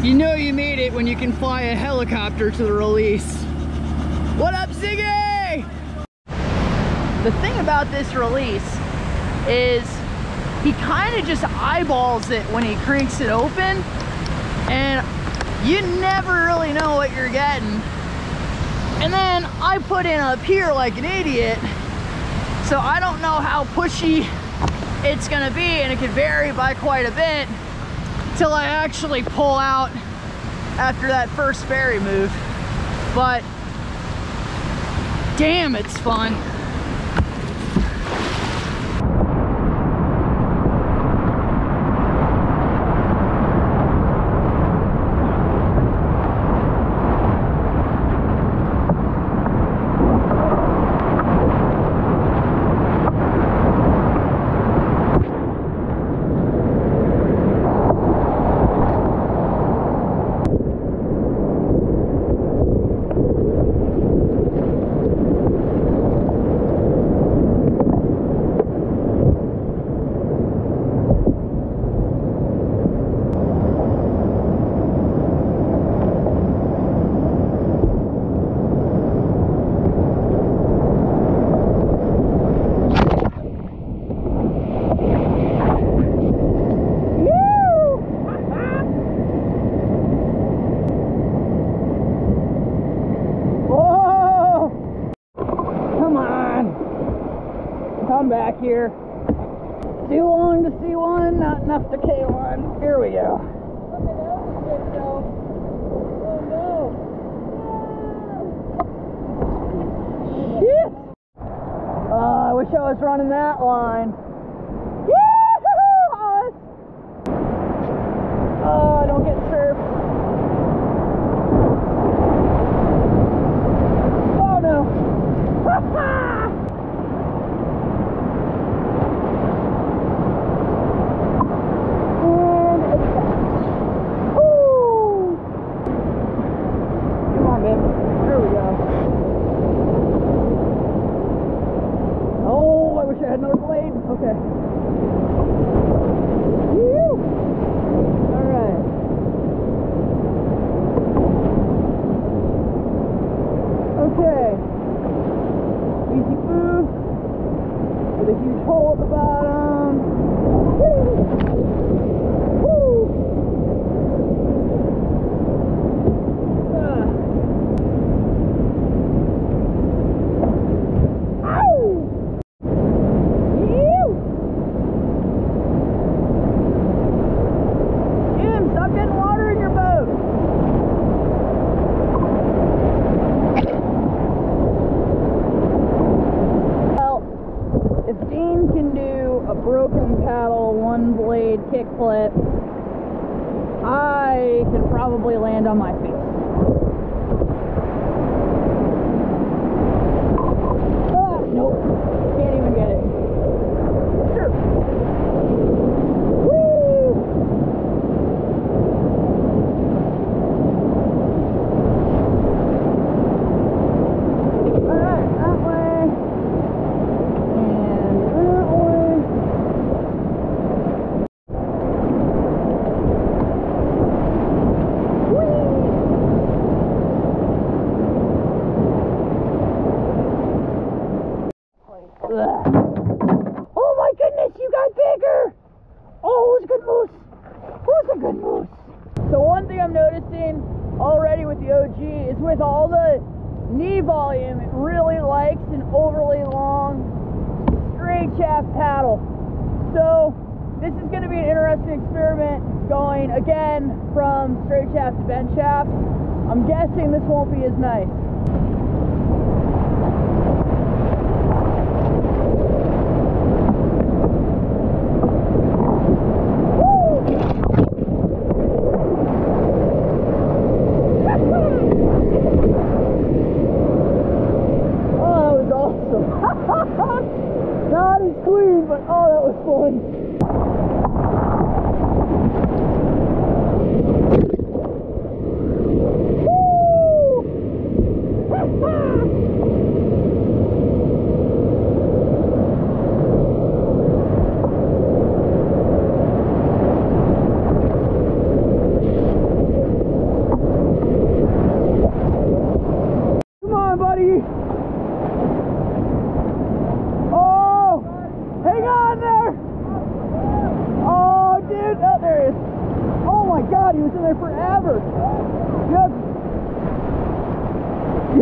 You know you made it when you can fly a helicopter to the release. What up, Ziggy? The thing about this release is he kind of just eyeballs it when he cranks it open, and you never really know what you're getting. And then I put in up here like an idiot, so I don't know how pushy it's gonna be, and it could vary by quite a bit till I actually pull out after that first ferry move. But damn, it's fun. Back here. Too long to see one, not enough to K1. Here we go. Something else is good though. Oh no. Shit! I wish I was running that line. Oh, don't get surfed. Oh no. Ha ha! Kickflip, I can probably land on my feet. Ah, nope, can't even get it. Sure. Woo! Alright, that way. And that way. Oh my goodness, you got bigger! Oh, it was a good moose. It was a good moose. So one thing I'm noticing already with the OG is with all the knee volume, it really likes an overly long straight shaft paddle. So this is going to be an interesting experiment going again from straight shaft to bent shaft. I'm guessing this won't be as nice. Not as clean, but oh, that was fun. Woo!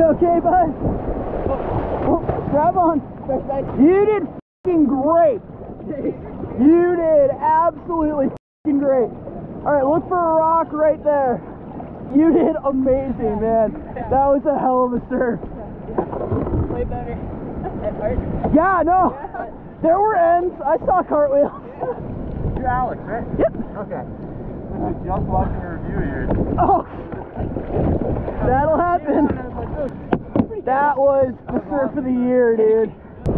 okay, bud? Oh, grab on. You did f***ing great. You did absolutely f***ing great. Alright, look for a rock right there. You did amazing, man. That was a hell of a surf. Way better. Yeah, no. There were ends. I saw cartwheels. You're Alex, right? Yep. Okay. I was just watching a review of yours. Oh. That'll happen. That was the surf of the year, dude.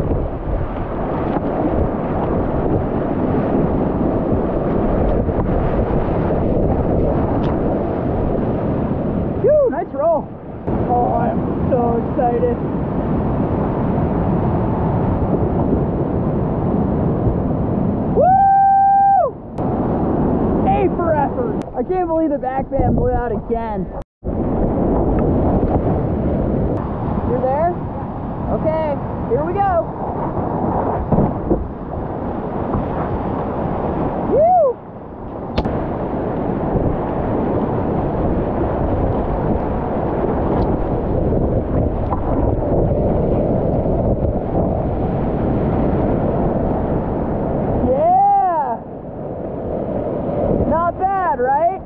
Whew, nice roll. Oh, I'm so excited. Woo! A for effort. I can't believe the back band blew out again. You're there? Okay, here we go. Woo! Yeah! Not bad, right?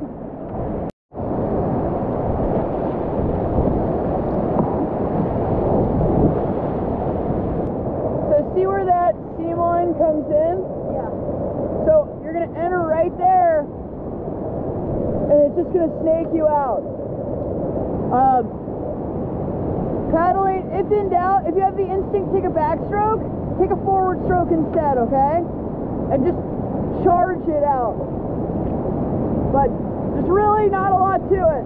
See where that seam line comes in? Yeah. So you're going to enter right there, and it's just going to snake you out. Paddling, if in doubt, if you have the instinct, take a backstroke, take a forward stroke instead, okay? And just charge it out. But there's really not a lot to it.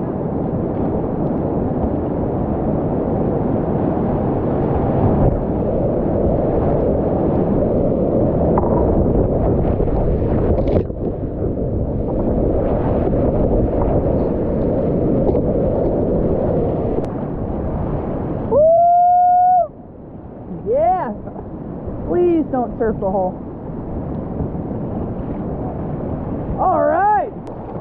Yeah, please don't surf the hole. All right.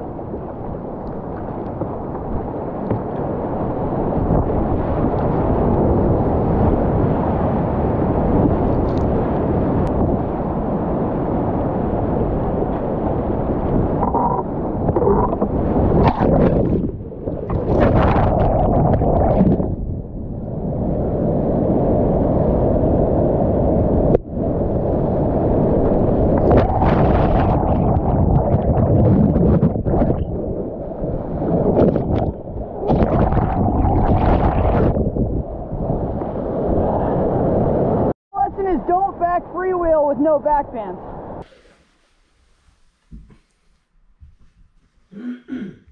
Don't back freewheel with no back bands.